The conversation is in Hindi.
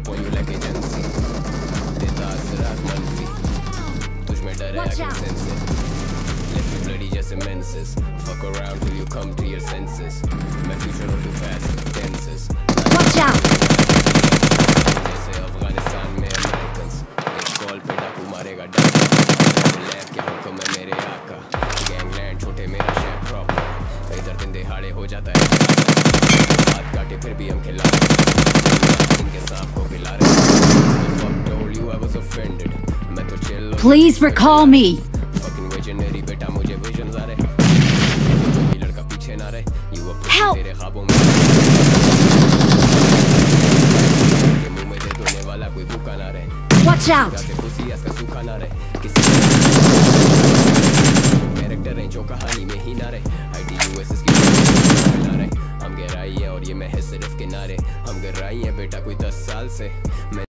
upon you like agency. देता असरात मनफी, तुझ में डर है I can sense it. Left you bloody just immenses. Fuck around till you come to your senses. My future or too fast tenses. Watch out! जैसे अफगानिस्तान में Americans. एक कॉल पे डाकू मारेगा डाका. लैब के हुक्म है मेरे आका. Gangland छोटे मेरा शहर proper. इधर दिन दिहाड़े हो जाता है. हाथ काटे फिर भी हम खिला रहे. इनके सांप को खिला रहे. Fuck told you I was offended. मैं तो chill. Please recall me. Fucking visionary बेटा मुझे visions आ रहे. कोई लड़का पीछे ना रहे. You a pussy तेरे ख्वाबों में. के मुंह में दे देने वाला कोई भूखा ना रहे. Watch out! जाके पुसी इसका सूखा ना रहे. किसी कैरेक्टर है जो कहानी में ही ना रहे. IDUS इसकी ना रहे. हम गहराई है और ये महज सिर्फ किनारे. हम गहराई है बेटा कोई 10 साल से.